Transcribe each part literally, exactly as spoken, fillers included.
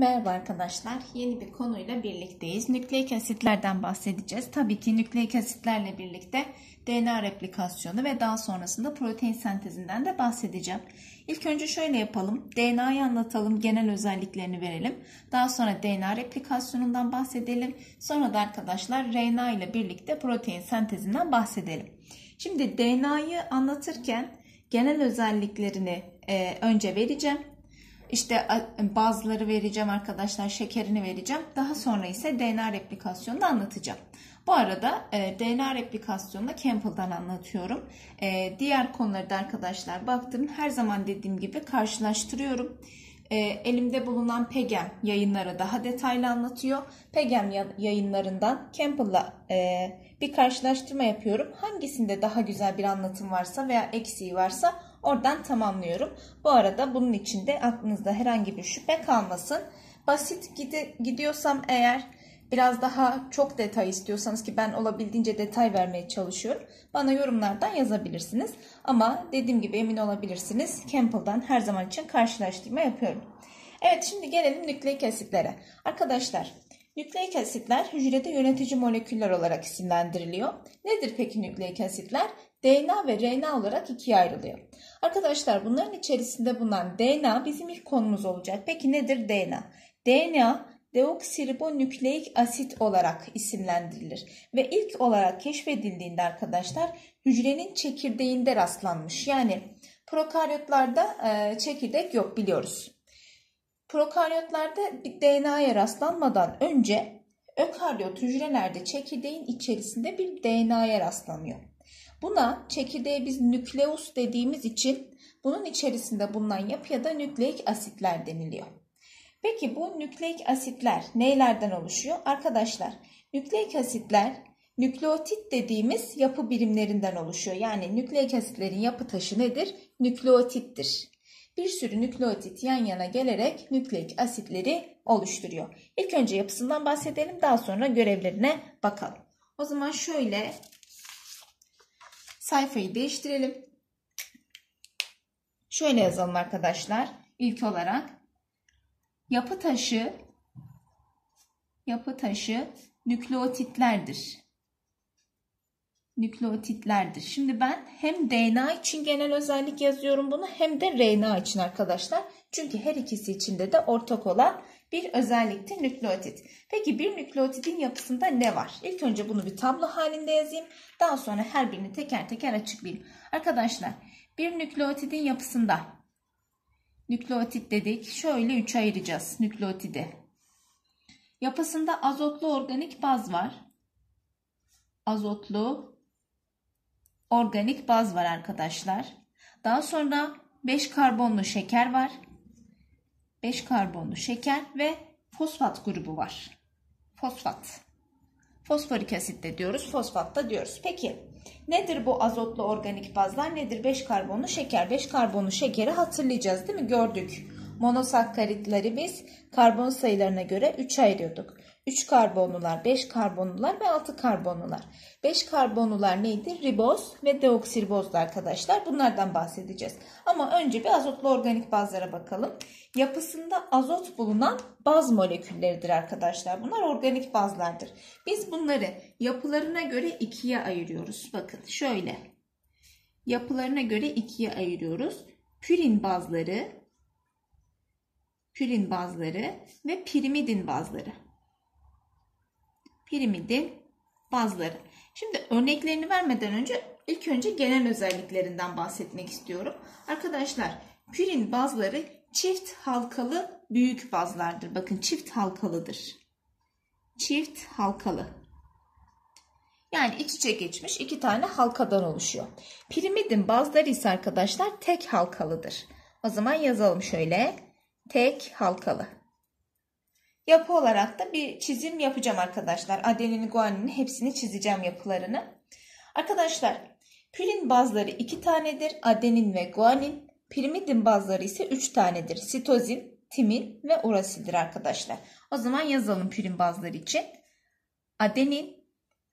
Merhaba arkadaşlar, yeni bir konuyla birlikteyiz. Nükleik asitlerden bahsedeceğiz. Tabii ki nükleik asitlerle birlikte D N A replikasyonu ve daha sonrasında protein sentezinden de bahsedeceğim. İlk önce şöyle yapalım. D N A'yı anlatalım, genel özelliklerini verelim. Daha sonra D N A replikasyonundan bahsedelim. Sonra da arkadaşlar R N A ile birlikte protein sentezinden bahsedelim. Şimdi D N A'yı anlatırken genel özelliklerini e, önce vereceğim. İşte bazıları vereceğim arkadaşlar, şekerini vereceğim. Daha sonra ise D N A replikasyonunu anlatacağım. Bu arada e, D N A replikasyonunu Campbell'dan anlatıyorum. E, diğer konuları da arkadaşlar baktım. Her zaman dediğim gibi karşılaştırıyorum. E, elimde bulunan PEGEM yayınları daha detaylı anlatıyor. PEGEM yayınlarından Campbell'la e, bir karşılaştırma yapıyorum. Hangisinde daha güzel bir anlatım varsa veya eksiği varsa oradan tamamlıyorum. Bu arada bunun için de aklınızda herhangi bir şüphe kalmasın. Basit gidiyorsam eğer, biraz daha çok detay istiyorsanız ki ben olabildiğince detay vermeye çalışıyorum, bana yorumlardan yazabilirsiniz. Ama dediğim gibi emin olabilirsiniz, Campbell'dan her zaman için karşılaştırma yapıyorum. Evet, şimdi gelelim nükleik asitlere. Arkadaşlar, nükleik asitler hücrede yönetici moleküller olarak isimlendiriliyor. Nedir peki nükleik asitler? D N A ve R N A olarak ikiye ayrılıyor. Arkadaşlar, bunların içerisinde bulunan D N A bizim ilk konumuz olacak. Peki nedir D N A? D N A deoksiribonükleik asit olarak isimlendirilir. Ve ilk olarak keşfedildiğinde arkadaşlar hücrenin çekirdeğinde rastlanmış. Yani prokaryotlarda e, çekirdek yok, biliyoruz. Prokaryotlarda D N A'ya rastlanmadan önce ökaryot hücrelerde çekirdeğin içerisinde bir D N A'ya rastlanıyor. Buna çekirdeğe biz nükleus dediğimiz için bunun içerisinde bulunan yapıya da nükleik asitler deniliyor. Peki bu nükleik asitler neylerden oluşuyor? Arkadaşlar, nükleik asitler nükleotit dediğimiz yapı birimlerinden oluşuyor. Yani nükleik asitlerin yapı taşı nedir? Nükleotittir. Bir sürü nükleotit yan yana gelerek nükleik asitleri oluşturuyor. İlk önce yapısından bahsedelim, daha sonra görevlerine bakalım. O zaman şöyle sayfayı değiştirelim. Şöyle yazalım arkadaşlar. İlk olarak yapı taşı yapı taşı nükleotitlerdir. Nükleotitlerdir. Şimdi ben hem D N A için genel özellik yazıyorum bunu, hem de R N A için arkadaşlar. Çünkü her ikisi içinde de ortak olan bir özelliktir nükleotit. Peki bir nükleotidin yapısında ne var? İlk önce bunu bir tablo halinde yazayım. Daha sonra her birini teker teker açıklayayım. Arkadaşlar, bir nükleotidin yapısında nükleotit dedik. Şöyle üçe ayıracağız nükleotidi. Yapısında azotlu organik baz var. Azotlu organik baz var arkadaşlar. Daha sonra beş karbonlu şeker var. beş karbonlu şeker ve fosfat grubu var. Fosfat. Fosforik asit de diyoruz, fosfat da diyoruz. Peki nedir bu azotlu organik bazlar? Nedir? beş karbonlu şeker. beş karbonlu şekeri hatırlayacağız değil mi? Gördük. Monosakkaritleri biz karbon sayılarına göre üçe ayırıyorduk. üç karbonlular, beş karbonlular ve altı karbonlular. beş karbonlular neydi? Riboz ve deoksiribozdu arkadaşlar. Bunlardan bahsedeceğiz. Ama önce bir azotlu organik bazlara bakalım. Yapısında azot bulunan baz molekülleridir arkadaşlar. Bunlar organik bazlardır. Biz bunları yapılarına göre ikiye ayırıyoruz. Bakın şöyle. Yapılarına göre ikiye ayırıyoruz. Pürin bazları, pürin bazları ve pirimidin bazları. Pirimidin bazları. Şimdi örneklerini vermeden önce ilk önce genel özelliklerinden bahsetmek istiyorum. Arkadaşlar, pürin bazları çift halkalı büyük bazlardır. Bakın, çift halkalıdır. Çift halkalı. Yani iç içe geçmiş iki tane halkadan oluşuyor. Pirimidin bazları ise arkadaşlar tek halkalıdır. O zaman yazalım şöyle. Tek halkalı. Yapı olarak da bir çizim yapacağım arkadaşlar. Adenin, guaninin hepsini çizeceğim yapılarını. Arkadaşlar, pürin bazları iki tanedir. Adenin ve guanin. Pirimidin bazları ise üç tanedir. Sitozin, timin ve urasildir arkadaşlar. O zaman yazalım pürin bazları için. Adenin,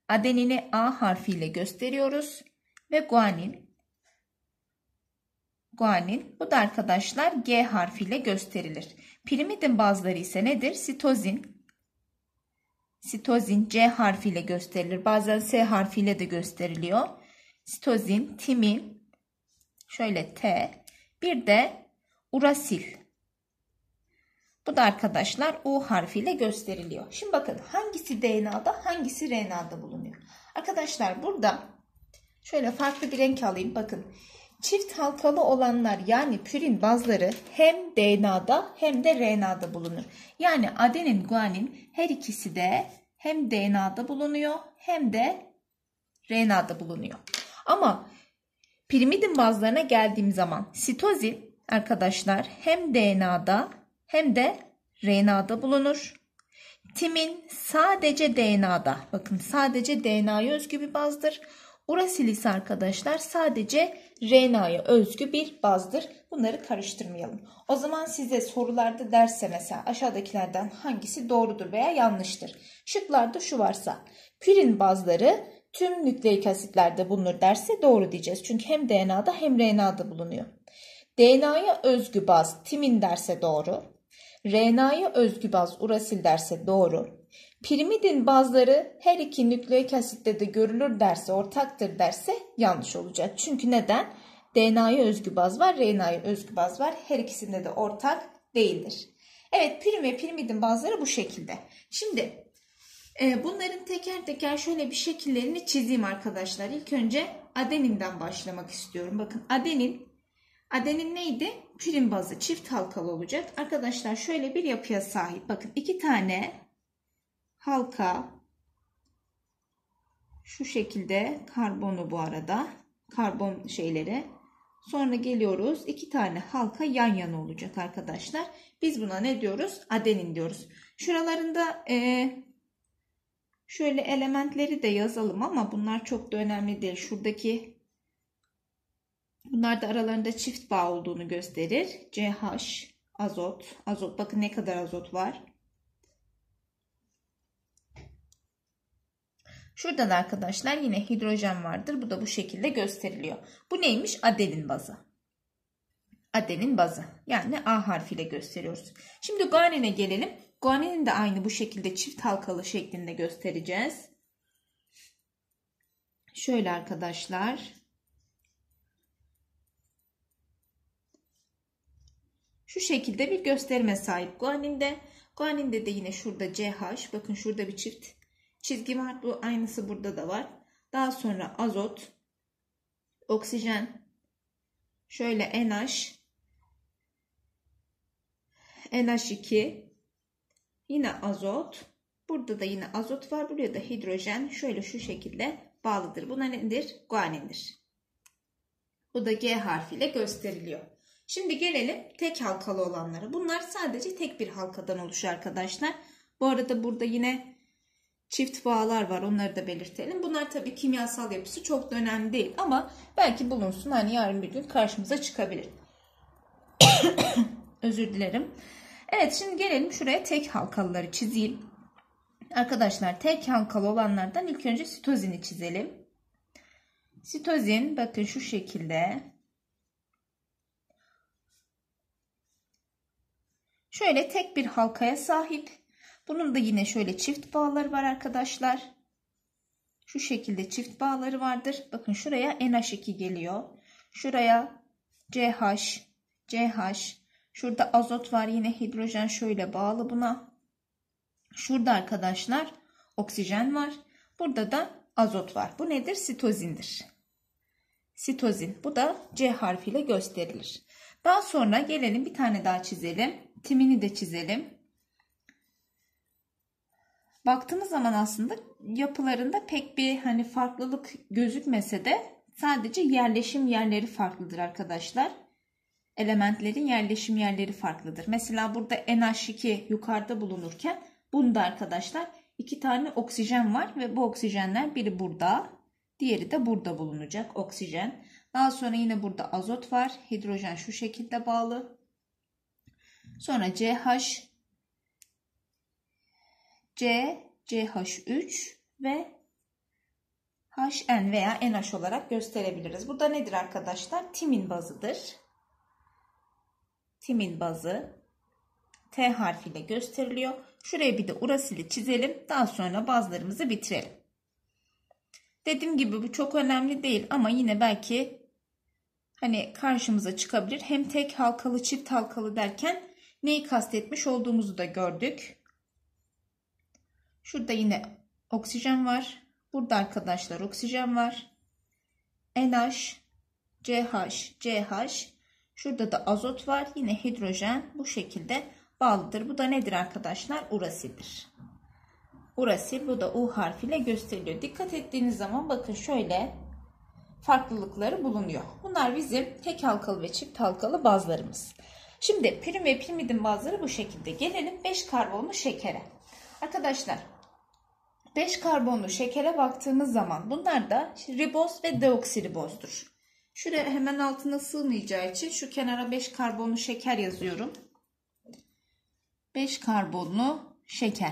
adenini A harfiyle gösteriyoruz. Ve guanin, guanin. Bu da arkadaşlar G harfiyle gösterilir. Pirimidin bazıları ise nedir? Sitozin. Sitozin C harfiyle gösterilir. Bazen S harfiyle de gösteriliyor. Sitozin, timin, şöyle T. Bir de urasil. Bu da arkadaşlar U harfiyle gösteriliyor. Şimdi bakın hangisi D N A'da hangisi R N A'da bulunuyor. Arkadaşlar burada şöyle farklı bir renk alayım. Bakın çift halkalı olanlar yani pürin bazları hem D N A'da hem de R N A'da bulunur. Yani adenin, guanin her ikisi de hem D N A'da bulunuyor hem de R N A'da bulunuyor. Ama pirimidin bazlarına geldiğim zaman sitozin arkadaşlar hem D N A'da hem de R N A'da bulunur. Timin sadece D N A'da. Bakın sadece D N A'ya özgü bir bazdır. Urasil ise arkadaşlar sadece R N A'ya özgü bir bazdır. Bunları karıştırmayalım. O zaman size sorularda derse mesela aşağıdakilerden hangisi doğrudur veya yanlıştır? Şıklarda şu varsa pürin bazları tüm nükleik asitlerde bulunur derse doğru diyeceğiz. Çünkü hem D N A'da hem R N A'da bulunuyor. D N A'ya özgü baz timin derse doğru. R N A'ya özgü baz urasil derse doğru. Pirimidin bazları her iki nükleik asitte de görülür derse, ortaktır derse yanlış olacak. Çünkü neden? D N A'ya özgü baz var, R N A'ya özgü baz var. Her ikisinde de ortak değildir. Evet, pirim ve pirimidin bazları bu şekilde. Şimdi e, bunların teker teker şöyle bir şekillerini çizeyim arkadaşlar. İlk önce adeninden başlamak istiyorum. Bakın adenin, adenin neydi? Pirim bazı çift halkalı olacak. Arkadaşlar şöyle bir yapıya sahip. Bakın iki tane halka, şu şekilde karbonu bu arada, karbon şeyleri. Sonra geliyoruz iki tane halka yan yana olacak arkadaşlar. Biz buna ne diyoruz? Adenin diyoruz. Şuralarında e, şöyle elementleri de yazalım ama bunlar çok da önemli değil. Şuradaki bunlar da aralarında çift bağ olduğunu gösterir. C H, azot, azot. Bakın ne kadar azot var. Şurada da arkadaşlar yine hidrojen vardır. Bu da bu şekilde gösteriliyor. Bu neymiş? Adenin bazı. Adenin bazı. Yani A harfiyle gösteriyoruz. Şimdi guanine gelelim. Guaninin de aynı bu şekilde çift halkalı şeklinde göstereceğiz. Şöyle arkadaşlar. Şu şekilde bir gösterime sahip guaninde. Guaninde de yine şurada C H. Bakın şurada bir çift çizgi var. Bu aynısı burada da var. Daha sonra azot, oksijen, şöyle NH, N H iki, yine azot. Burada da yine azot var. Buraya da hidrojen şöyle şu şekilde bağlıdır. Buna nedir? Guanindir. Bu da G harfiyle gösteriliyor. Şimdi gelelim tek halkalı olanlara. Bunlar sadece tek bir halkadan oluşuyor arkadaşlar. Bu arada burada yine çift bağlar var. Onları da belirtelim. Bunlar tabii kimyasal yapısı çok da önemli değil. Ama belki bulunsun. Hani yarın bir gün karşımıza çıkabilir. Özür dilerim. Evet, şimdi gelelim şuraya tek halkalıları çizeyim. Arkadaşlar tek halkalı olanlardan ilk önce sitozini çizelim. Sitozin bakın şu şekilde. Şöyle tek bir halkaya sahip. Bunun da yine şöyle çift bağları var arkadaşlar. Şu şekilde çift bağları vardır. Bakın şuraya N H iki geliyor. Şuraya C H, C H. Şurada azot var. Yine hidrojen şöyle bağlı buna. Şurada arkadaşlar oksijen var. Burada da azot var. Bu nedir? Sitozindir. Sitozin. Bu da C harfiyle gösterilir. Daha sonra gelelim bir tane daha çizelim. Timini de çizelim. Baktığımız zaman aslında yapılarında pek bir hani farklılık gözükmese de sadece yerleşim yerleri farklıdır arkadaşlar. Elementlerin yerleşim yerleri farklıdır. Mesela burada N H iki yukarıda bulunurken bunda arkadaşlar iki tane oksijen var ve bu oksijenler biri burada, diğeri de burada bulunacak oksijen. Daha sonra yine burada azot var. Hidrojen şu şekilde bağlı. Sonra C H, C, C H üç ve H N veya N H olarak gösterebiliriz. Bu da nedir arkadaşlar? Timin bazıdır. timin bazı T harfiyle gösteriliyor. Şuraya bir de urasili çizelim. Daha sonra bazlarımızı bitirelim. Dediğim gibi bu çok önemli değil ama yine belki hani karşımıza çıkabilir. Hem tek halkalı, çift halkalı derken neyi kastetmiş olduğumuzu da gördük. Şurada yine oksijen var. Burada arkadaşlar oksijen var. NH, CH, CH. Şurada da azot var. Yine hidrojen bu şekilde bağlıdır. Bu da nedir arkadaşlar? Urasildir. Urasil, bu da U harfiyle gösteriliyor. Dikkat ettiğiniz zaman bakın şöyle farklılıkları bulunuyor. Bunlar bizim tek halkalı ve çift halkalı bazlarımız. Şimdi pirin ve pirimidin bazları bu şekilde. Gelelim beş karbonlu şekere. Arkadaşlar beş karbonlu şekere baktığımız zaman bunlar da riboz ve deoksiribozdur. Şuraya hemen altına sığmayacağı için şu kenara beş karbonlu şeker yazıyorum. beş karbonlu şeker.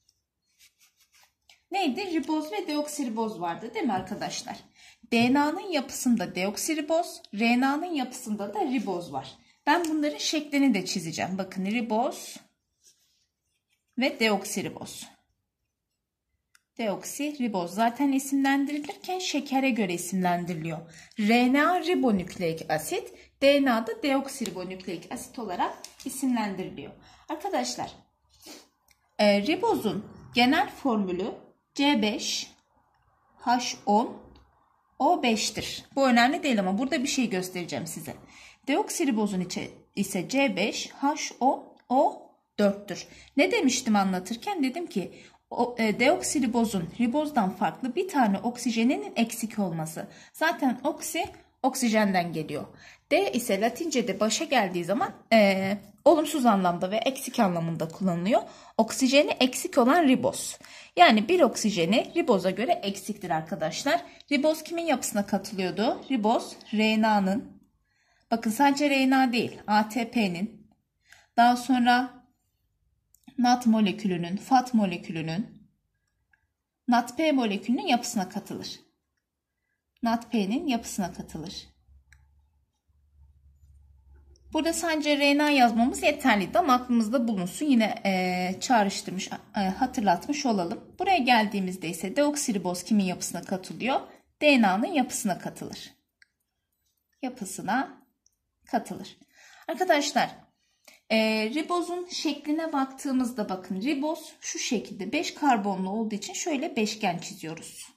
Neydi? Riboz ve deoksiriboz vardı değil mi arkadaşlar? D N A'nın yapısında deoksiriboz, R N A'nın yapısında da riboz var. Ben bunların şeklini de çizeceğim. Bakın riboz ve deoksiriboz. Deoksiriboz zaten isimlendirilirken şekere göre isimlendiriliyor. R N A ribonükleik asit, D N A'da deoksiribonükleik asit olarak isimlendiriliyor. Arkadaşlar e, ribozun genel formülü C beş H on O beş'tir. Bu önemli değil ama burada bir şey göstereceğim size. Deoksiribozun ise C beş H on O dört'tür. Ne demiştim anlatırken? Dedim ki o, e, deoksiribozun ribozdan farklı bir tane oksijeninin eksik olması. Zaten oksi oksijenden geliyor. D ise Latince'de başa geldiği zaman e, olumsuz anlamda ve eksik anlamında kullanılıyor. Oksijeni eksik olan riboz. Yani bir oksijeni riboza göre eksiktir arkadaşlar. Riboz kimin yapısına katılıyordu? Riboz R N A'nın, bakın sadece R N A değil, A T P'nin, daha sonra NAD molekülünün, FAT molekülünün, NADP molekülünün yapısına katılır. NADP'nin yapısına katılır. Burada sadece R N A yazmamız yeterliydi ama aklımızda bulunsun. Yine e, çağrıştırmış, e, hatırlatmış olalım. Buraya geldiğimizde ise deoksiriboz kimin yapısına katılıyor? D N A'nın yapısına katılır. Yapısına katılır. Arkadaşlar e, ribozun şekline baktığımızda bakın riboz şu şekilde beş karbonlu olduğu için şöyle beşgen çiziyoruz.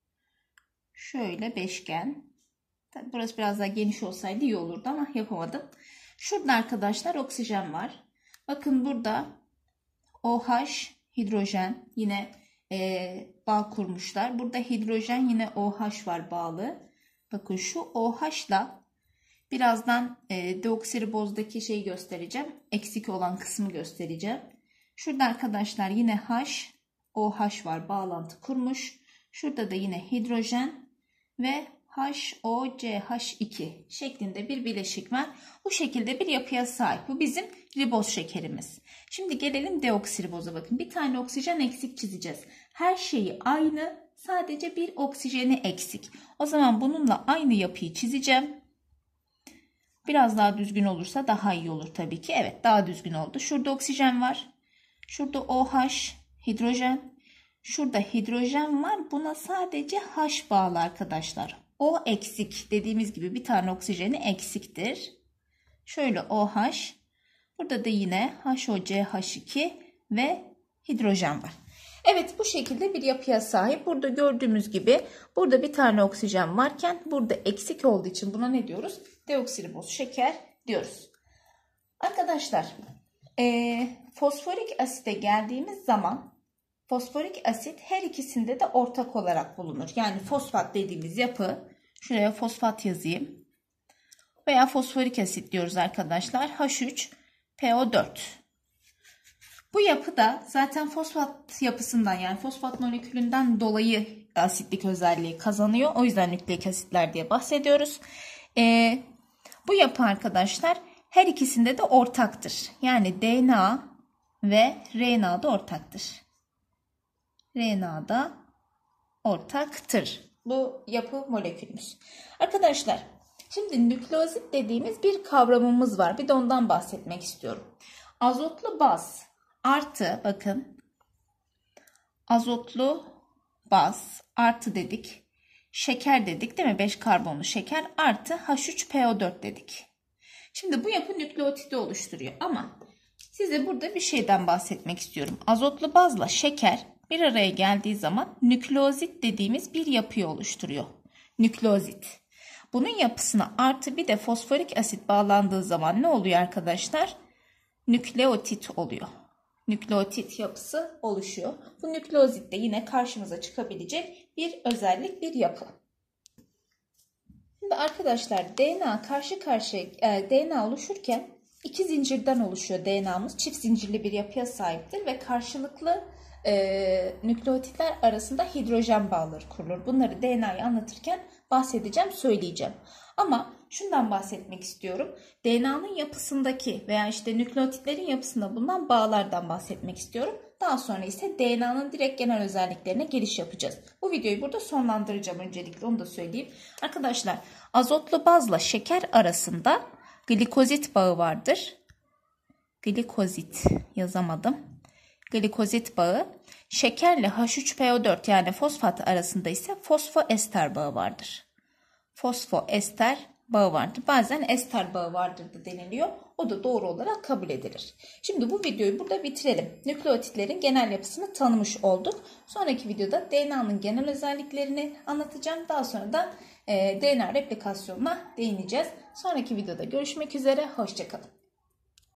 Şöyle beşgen. Tabii burası biraz daha geniş olsaydı iyi olurdu ama yapamadım. Şurada arkadaşlar oksijen var. Bakın burada OH hidrojen yine e, bağ kurmuşlar. Burada hidrojen yine OH var bağlı. Bakın şu OH'la birazdan e, deoksiribozdaki şeyi göstereceğim. Eksik olan kısmı göstereceğim. Şurada arkadaşlar yine H, OH var bağlantı kurmuş. Şurada da yine hidrojen ve H O C H iki şeklinde bir bileşik var. Bu şekilde bir yapıya sahip. Bu bizim riboz şekerimiz. Şimdi gelelim deoksiriboza bakın. Bir tane oksijen eksik çizeceğiz. Her şeyi aynı, sadece bir oksijeni eksik. O zaman bununla aynı yapıyı çizeceğim. Biraz daha düzgün olursa daha iyi olur tabii ki. Evet, daha düzgün oldu. Şurada oksijen var. Şurada OH, hidrojen. Şurada hidrojen var. Buna sadece H bağlı arkadaşlar. O eksik. Dediğimiz gibi bir tane oksijeni eksiktir. Şöyle OH. Burada da yine H O C H iki ve hidrojen var. Evet, bu şekilde bir yapıya sahip. Burada gördüğümüz gibi burada bir tane oksijen varken burada eksik olduğu için buna ne diyoruz? Deoksiriboz şeker diyoruz. Arkadaşlar e, fosforik asite geldiğimiz zaman fosforik asit her ikisinde de ortak olarak bulunur. Yani fosfat dediğimiz yapı, şuraya fosfat yazayım. Veya fosforik asit diyoruz arkadaşlar. H üç P O dört. Bu yapı da zaten fosfat yapısından yani fosfat molekülünden dolayı asitlik özelliği kazanıyor. O yüzden nükleik asitler diye bahsediyoruz. Ee, bu yapı arkadaşlar her ikisinde de ortaktır. Yani D N A ve R N A'da ortaktır. R N A'da ortaktır bu yapı molekülümüz. Arkadaşlar Şimdi nükleozit dediğimiz bir kavramımız var. Bir de ondan bahsetmek istiyorum. Azotlu baz artı, bakın, azotlu baz artı dedik. Şeker dedik değil mi? beş karbonlu şeker artı H üç P O dört dedik. Şimdi bu yapı nükleotidi oluşturuyor ama size burada bir şeyden bahsetmek istiyorum. Azotlu bazla şeker bir araya geldiği zaman nükleozit dediğimiz bir yapıyı oluşturuyor. Nükleozit. Bunun yapısına artı bir de fosforik asit bağlandığı zaman ne oluyor arkadaşlar? Nükleotit oluyor. Nükleotit yapısı oluşuyor. Bu nükleozit de yine karşımıza çıkabilecek bir özellik, bir yapı. Şimdi arkadaşlar D N A karşı karşıya e, D N A oluşurken iki zincirden oluşuyor D N A'mız. Çift zincirli bir yapıya sahiptir ve karşılıklı e, nükleotitler arasında hidrojen bağları kurulur. Bunları D N A'yı anlatırken bahsedeceğim, söyleyeceğim. Ama şundan bahsetmek istiyorum. D N A'nın yapısındaki veya işte nükleotitlerin yapısında bulunan bağlardan bahsetmek istiyorum. Daha sonra ise D N A'nın direkt genel özelliklerine giriş yapacağız. Bu videoyu burada sonlandıracağım öncelikle, onu da söyleyeyim. Arkadaşlar, azotlu bazla şeker arasında glikozit bağı vardır. Glikozit yazamadım. Glikozit bağı. Şekerle H üç P O dört yani fosfat arasında ise fosfoester bağı vardır. Fosfoester bağı vardır. Bazen ester bağı vardır da deniliyor. O da doğru olarak kabul edilir. Şimdi bu videoyu burada bitirelim. Nükleotitlerin genel yapısını tanımış olduk. Sonraki videoda D N A'nın genel özelliklerini anlatacağım. Daha sonra da e, D N A replikasyonuna değineceğiz. Sonraki videoda görüşmek üzere. Hoşça kalın.